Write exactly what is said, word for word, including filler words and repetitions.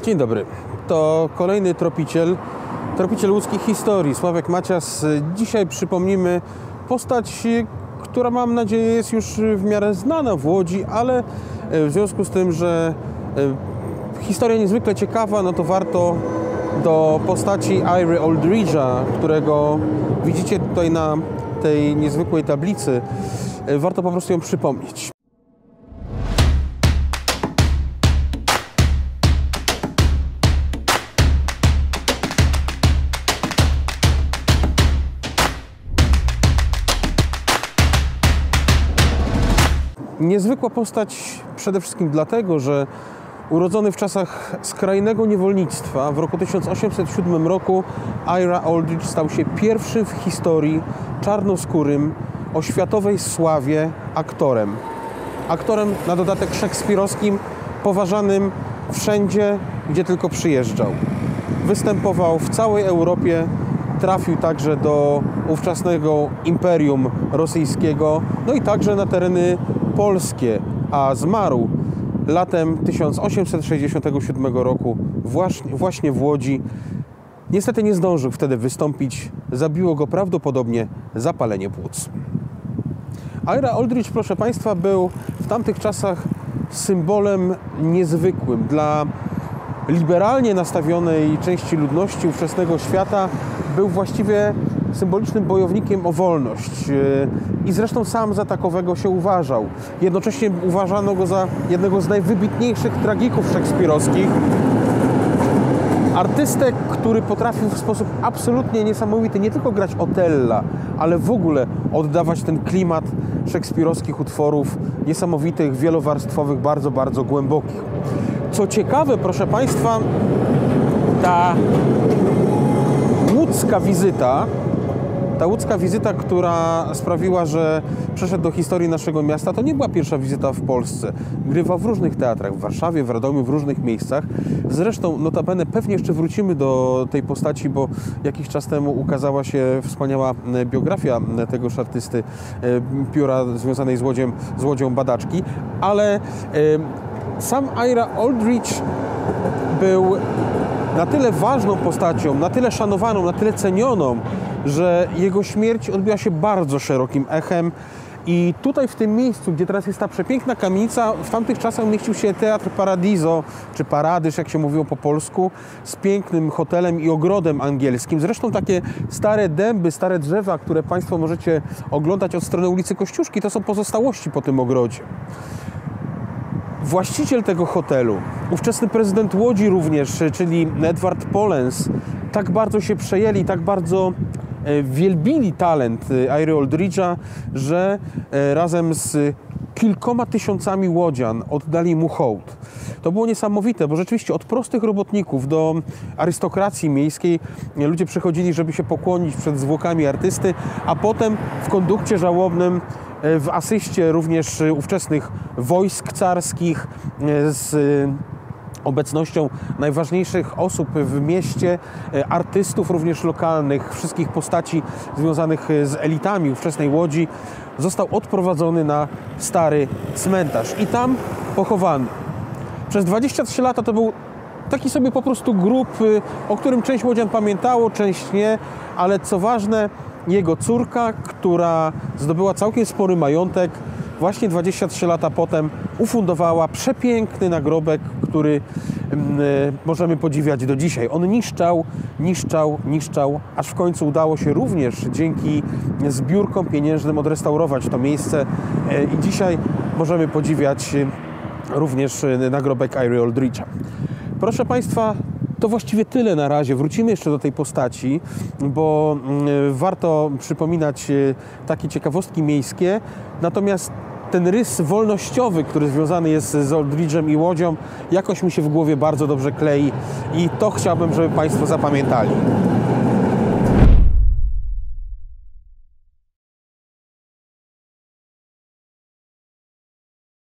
Dzień dobry. To kolejny tropiciel, tropiciel łódzkich historii, Sławek Macias. Dzisiaj przypomnimy postać, która mam nadzieję jest już w miarę znana w Łodzi, ale w związku z tym, że historia niezwykle ciekawa, no to warto do postaci Ira Aldridge'a, którego widzicie tutaj na tej niezwykłej tablicy, warto po prostu ją przypomnieć. Niezwykła postać przede wszystkim dlatego, że urodzony w czasach skrajnego niewolnictwa w roku tysiąc osiemset siódmym roku Ira Aldridge stał się pierwszym w historii czarnoskórym o światowej sławie aktorem. Aktorem na dodatek szekspirowskim, poważanym wszędzie, gdzie tylko przyjeżdżał. Występował w całej Europie, trafił także do ówczesnego Imperium Rosyjskiego, no i także na tereny polskie, a zmarł latem tysiąc osiemset sześćdziesiątego siódmego roku właśnie, właśnie w Łodzi. Niestety nie zdążył wtedy wystąpić, zabiło go prawdopodobnie zapalenie płuc. Ira Aldridge, proszę Państwa, był w tamtych czasach symbolem niezwykłym dla liberalnie nastawionej części ludności ówczesnego świata. Był właściwie symbolicznym bojownikiem o wolność i zresztą sam za takowego się uważał. Jednocześnie uważano go za jednego z najwybitniejszych tragików szekspirowskich. Artystę, który potrafił w sposób absolutnie niesamowity nie tylko grać Otella, ale w ogóle oddawać ten klimat szekspirowskich utworów, niesamowitych, wielowarstwowych, bardzo, bardzo głębokich. Co ciekawe, proszę Państwa, ta łódzka wizyta, ta łódzka wizyta, która sprawiła, że przeszedł do historii naszego miasta, to nie była pierwsza wizyta w Polsce. Grywał w różnych teatrach, w Warszawie, w Radomiu, w różnych miejscach. Zresztą, notabene, pewnie jeszcze wrócimy do tej postaci, bo jakiś czas temu ukazała się wspaniała biografia tegoż artysty, pióra związanej z Łodzią, z Łodzią Badaczki, ale sam Ira Aldridge był na tyle ważną postacią, na tyle szanowaną, na tyle cenioną, że jego śmierć odbiła się bardzo szerokim echem. I tutaj w tym miejscu, gdzie teraz jest ta przepiękna kamienica, w tamtych czasach mieścił się Teatr Paradiso, czy Paradyż, jak się mówiło po polsku, z pięknym hotelem i ogrodem angielskim. Zresztą takie stare dęby, stare drzewa, które Państwo możecie oglądać od strony ulicy Kościuszki, to są pozostałości po tym ogrodzie. Właściciel tego hotelu, ówczesny prezydent Łodzi również, czyli Edward Polens, tak bardzo się przejęli, tak bardzo wielbili talent Iry Aldridge'a, że razem z kilkoma tysiącami łodzian oddali mu hołd. To było niesamowite, bo rzeczywiście od prostych robotników do arystokracji miejskiej ludzie przychodzili, żeby się pokłonić przed zwłokami artysty, a potem w kondukcie żałobnym, w asyście również ówczesnych wojsk carskich, z obecnością najważniejszych osób w mieście, artystów również lokalnych, wszystkich postaci związanych z elitami ówczesnej Łodzi, został odprowadzony na stary cmentarz i tam pochowany. Przez dwadzieścia trzy lata to był taki sobie po prostu grób, o którym część łodzian pamiętało, część nie, ale co ważne, jego córka, która zdobyła całkiem spory majątek, właśnie dwadzieścia trzy lata potem ufundowała przepiękny nagrobek, który możemy podziwiać do dzisiaj. On niszczał, niszczał, niszczał, aż w końcu udało się również dzięki zbiórkom pieniężnym odrestaurować to miejsce i dzisiaj możemy podziwiać również nagrobek Iry Aldridge'a. Proszę Państwa, to właściwie tyle na razie. Wrócimy jeszcze do tej postaci, bo warto przypominać takie ciekawostki miejskie. Natomiast ten rys wolnościowy, który związany jest z Aldridge'em i Łodzią, jakoś mi się w głowie bardzo dobrze klei i to chciałbym, żeby Państwo zapamiętali.